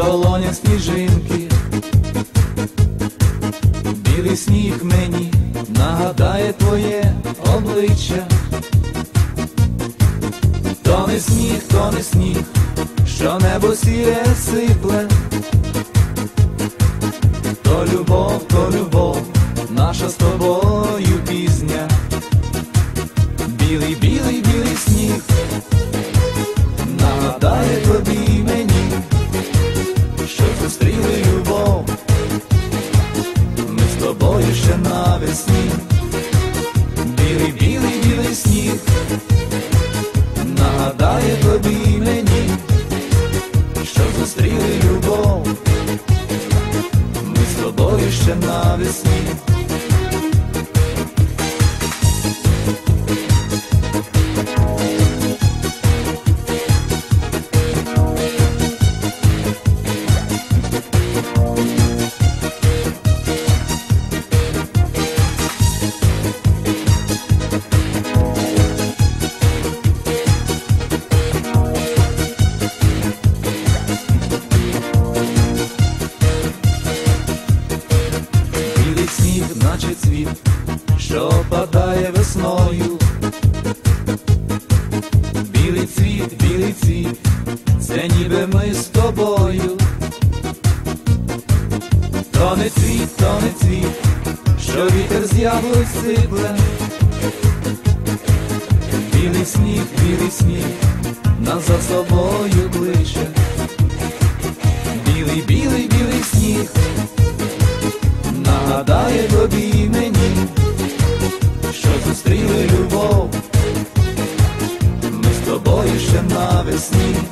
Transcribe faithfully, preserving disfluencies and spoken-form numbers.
долонях сніжинки, білий сніг мені нагадає твоє обличчя. То не сніг, то не сніг, що небо сіре сипле, то любов, то любов, наша з тобою пізня. Білий, білий, білий сніг нагадає тобі й мені, що зустріли любов ми з тобою ще навесні. Білий, білий, білий сніг нагадає тобі й мені, що зустріли любов ми з тобою ще навесні. Сніг, наче цвіт, що опадає весною. Білий цвіт, білий цвіт, це ніби ми з тобою. То не цвіт, то не цвіт, що вітер з яблук сипле. Білий сніг, білий сніг, нас за собою кличе. Білий, білий, білий сніг нагадає тобі й мені, що зустріли любов ми з тобою ще навесні.